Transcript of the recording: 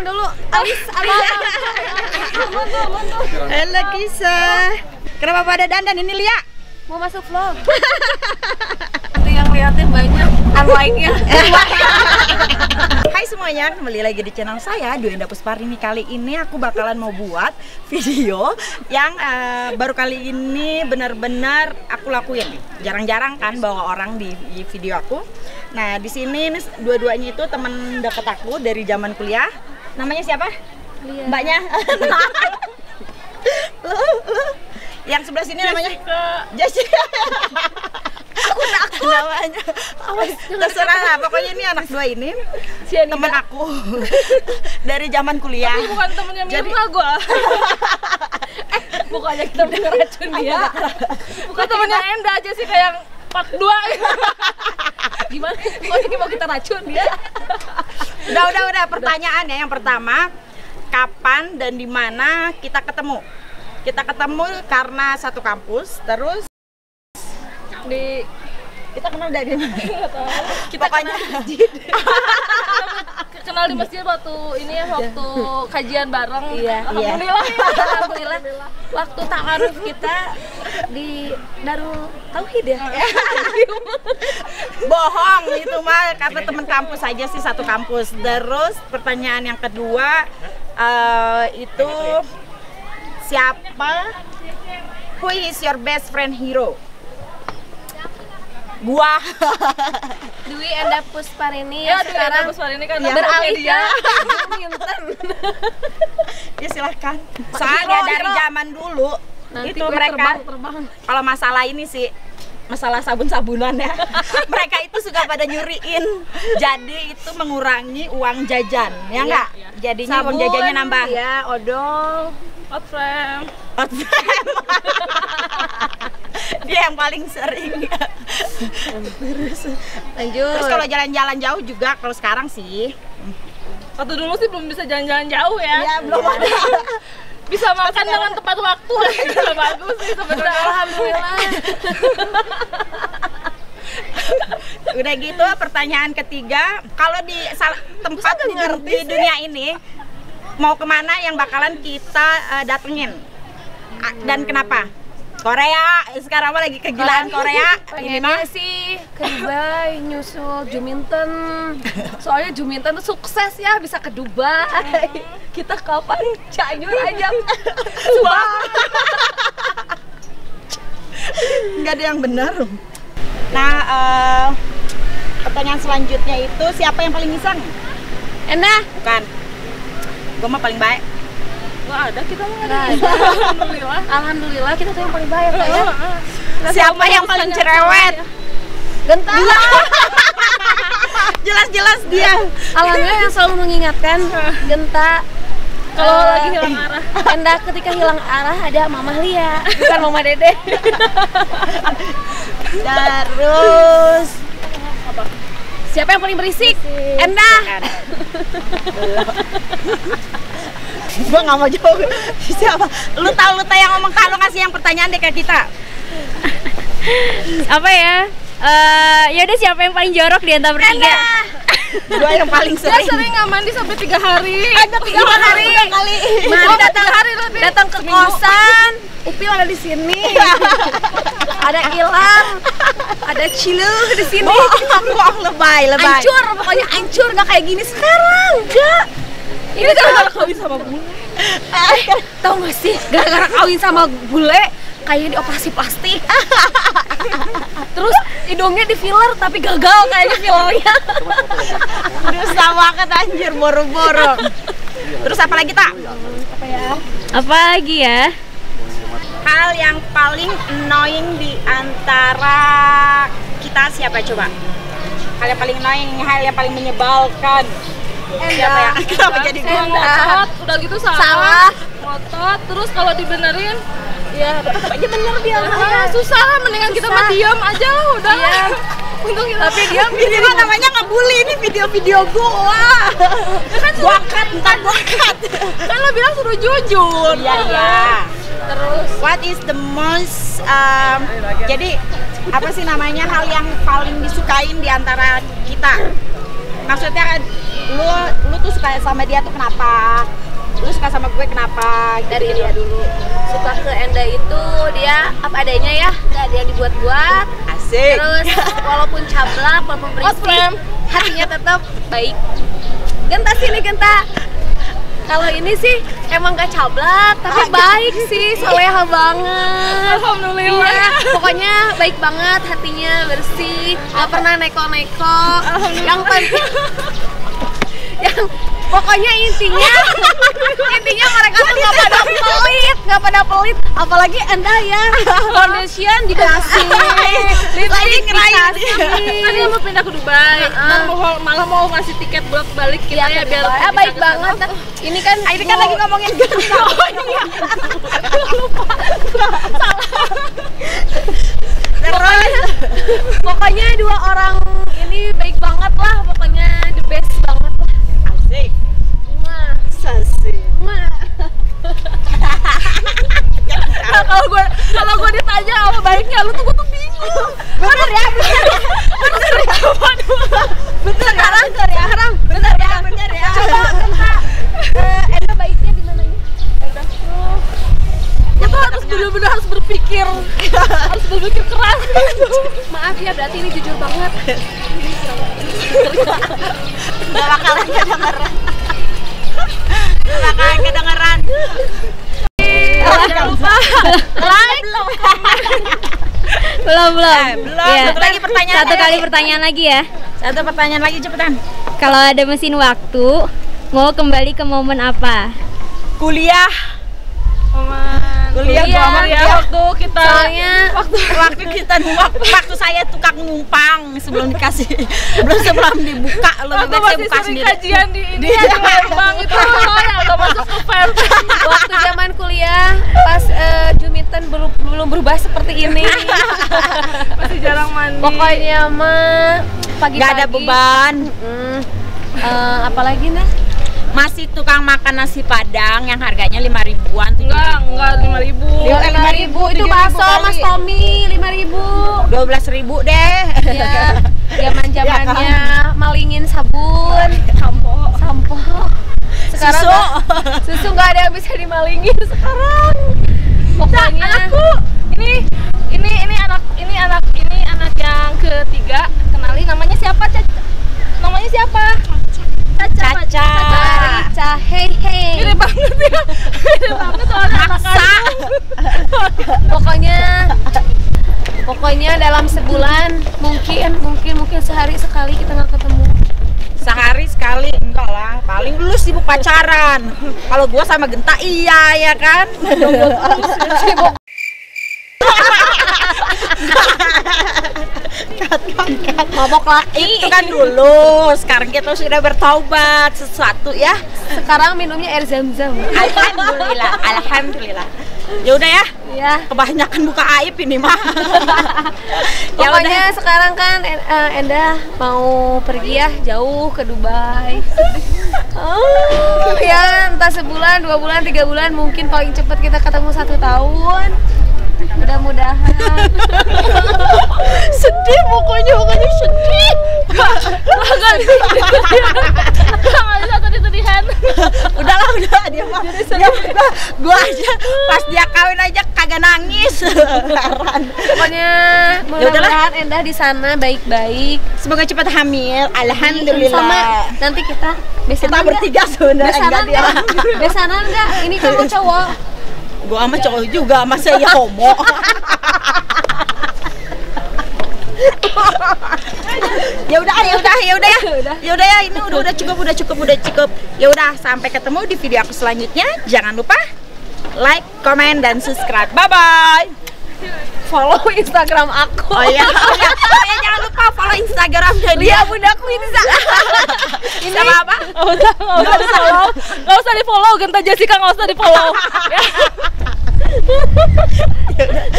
kenalan dulu. Alis. Halo Kisah. Kenapa pada dandan ini, Lia? Mau masuk vlog. Nanti yang liatin banyak unlike-nya. Hai semuanya, kembali lagi di channel saya Duenda Pusparini. Kali ini aku bakalan mau buat video yang baru kali ini benar-benar aku lakuin. Jarang-jarang kan bawa orang di video aku. Nah, di sini dua-duanya itu teman dekat aku dari zaman kuliah. Namanya siapa? Lia. Mbaknya. Yang sebelah sini namanya Jessica. Aku takut namanya. Terserah lah, pokoknya ini anak dua ini teman aku dari zaman kuliah. Tapi bukan temennya Mirna gua. Bukannya kita mau ngeracun dia. Bukan temennya Enda aja sih kayak part 2. Gimana? Kok mau kita racun dia? Udah. Pertanyaannya yang pertama, kapan dan di mana kita ketemu? Kita ketemu karena satu kampus, terus kita kenal dari mana? Kita pokoknya kenal di masjid waktu ini ya, waktu kajian bareng. Iya. Alhamdulillah. Waktu ta'aruf kita di Darul Tauhid ya. Bohong itu mah, karena teman kampus aja sih, satu kampus. Terus pertanyaan yang kedua itu siapa? Who is your best friend hero? Gua. Dwi Enda Pusparini Ya, sekarang Pusparini kan Ya, beralih dia. Ya silahkan. Soalnya dari zaman dulu Nanti itu gue mereka terbang. kalau masalah ini sih, masalah sabun-sabunan ya. Mereka itu suka pada nyuriin. Jadi itu mengurangi uang jajan, ya enggak? Jadinya uang jajannya nambah. Ya, odol. Hot frame. Dia yang paling sering. Lanjut. Terus kalau jalan-jalan jauh juga, kalau sekarang sih Waktu dulu sih belum bisa jalan-jalan jauh ya. ya belum ada. Bisa makan dengan tepat waktu. Udah bagus sih sebenarnya. Alhamdulillah. Udah gitu, pertanyaan ketiga, kalau di tempat di dunia ini mau kemana yang bakalan kita datengin dan kenapa? Korea, sekarang mah lagi kegilaan Korea. Ini mah Pengennya sih ke Dubai, nyusul Juminten. Soalnya Juminten tuh sukses ya, bisa ke Dubai. Kita kapan? Cianjur aja. nggak ada yang benar. Nah, pertanyaan selanjutnya itu siapa yang paling iseng? Enda. Bukan. Gua mah paling baik. Wah, ada kita mah. Alhamdulillah. Alhamdulillah kita tuh yang paling baik ya. Siapa yang paling cerewet? Genta. Jelas-jelas dia. Alhamdulillah yang selalu mengingatkan Genta. Kalau lagi hilang arah. Enda ketika hilang arah ada Mama Lia, bukan Mama Dede. Terus Siapa yang paling berisik? Enda. Gue nggak mau jawab. Siapa? Lu tahu yang ngomong, kalau ngasih yang pertanyaan deh ke kita. Apa ya? Ya udah, siapa yang paling jorok di antara bertiga? Gue yang paling Dia sering. sering nggak mandi sampai 3 hari. Ada 3 hari. Mari datang ke kosan. Upil ada di sini. Ada Ilham. Ada Cilu di sini. Bohong, lebay. Hancur, pokoknya hancur, nggak kayak gini sekarang. Enggak. Ini gara-gara kawin sama bule. Tahu nggak sih? Gara-gara kawin sama bule, kayaknya dioperasi plastik. Terus hidungnya di filler tapi gagal kayaknya fillernya. Dosa banget anjir, boro-boro. Terus apa lagi, Tak? Apa lagi ya? Hal yang paling annoying di antara kita siapa coba? Hal yang paling annoying, hal yang paling menyebalkan. Siapa ya? Kenapa jadi gue? Ngotot, udah gitu Salah. Ngotot, terus kalau dibenerin Ya, tetap aja bener dia. susah lah, mendingan kita mah diam aja lah udah. Untung kita Tapi dia Ini mah namanya ngebully, ini video-video gua. kan Gua cut, ntar gua cut. kan lo bilang suruh jujur. Iya. terus What is the most jadi apa sih namanya hal yang paling disukain di antara kita? Maksudnya kan lu tuh suka sama dia tuh kenapa? Lu suka sama gue kenapa? Dari dia dulu. Suka ke Enda itu dia apa adanya ya, nggak ada yang dibuat-buat. Asik. Terus walaupun cablak, walaupun berisik, hatinya tetap baik. Genta sini Genta. Kalau ini sih emang gak cablak, tapi baik sih, soleha banget. Alhamdulillah. Iya, pokoknya baik banget, hatinya bersih, gak pernah neko-neko. Yang penting, yang pokoknya intinya mereka tuh gak pada pelit, apalagi Anda ya foundation dikasih, lipstick dikasih. Tadi mau pindah ke Dubai, malah mau ngasih tiket buat balik kita ya biar baik banget. Ini kan lagi ngomongin Genta. Pokoknya dua orang ini baik banget lah, pokoknya the best banget lah. Asik. Mwah. Asik. Mwah. Nah, kalau gue ditanya apa baiknya lu tuh gue tuh bingung. Bener ya. Coba Genta, Enda baiknya di mananya? Kita harus benar-benar harus berpikir keras. Maaf ya, berarti ini jujur banget. Gak bakalan kedengeran. Jangan lupa like. Belum. Belum. Iya. Satu lagi pertanyaan. Satu kali pertanyaan lagi ya. Satu pertanyaan lagi cepetan. Kalau ada mesin waktu, mau kembali ke momen apa? Kuliah Kuliah waktu kita waktu kita waktu saya tukang numpang sebelum sebelum dibuka lebih baik saya buka sendiri. Kajian di Lembang itu yang udah masuk ke fair. Waktu zaman kuliah pas Jumitan belum berubah seperti ini. Masih jarang mandi. Pokoknya mah pagi-pagi Gak ada beban. Apalagi nah? Masih tukang makan nasi padang yang harganya 5.000-an, 7.000. Enggak 5.000. Itu bakso Mas Tommy 5.000. 12.000 deh. Ya, zaman-zamannya malingin sabun, sampo. Sekarang susu nggak ada yang bisa dimalingin sekarang. Pokoknya Anakku, ini anak yang ketiga. Kenali namanya siapa, Caca? Namanya siapa? Caca. Marica, hei. Mirip banget ya. Mirip banget soalnya anak Pokoknya dalam sebulan mungkin sehari sekali kita nggak ketemu. Sehari sekali enggak lah, paling lu sibuk pacaran. Kalau gua sama Genta iya ya kan. Sibuk. Mabok laki. Itu kan dulu, sekarang kita sudah bertaubat sesuatu ya. Sekarang minumnya air zam-zam. Alhamdulillah. Ya udah ya. Ya. Kebanyakan buka aib ini mah. Ya Pokoknya sekarang kan Enda mau pergi ya jauh ke Dubai. Ya entah sebulan, 2 bulan, 3 bulan, mungkin paling cepat kita ketemu 1 tahun. Mudah-mudahan. Sedih pokoknya sedih. Nggak bisa sedih-sedihan. Udahlah dia mah. Gua aja pas dia kawin aja kagak nangis. Heran. Pokoknya mudah-mudahan Enda di sana baik-baik. Semoga cepat hamil. Alhamdulillah. Sama nanti kita besanan bertiga sebenarnya enggak dia. Besanan enggak? Ini kan cowok. Gua sama cowok juga, masa ya homo. Ya udah ya, ini udah cukup. Ya udah, sampai ketemu di video aku selanjutnya. Jangan lupa like, comment, dan subscribe. Bye bye. Follow Instagram aku. Oh ya, jangan lupa follow Instagramnya dia. Budakku ini Sama apa? Nggak usah di follow, Genta Jessica nggak usah di follow.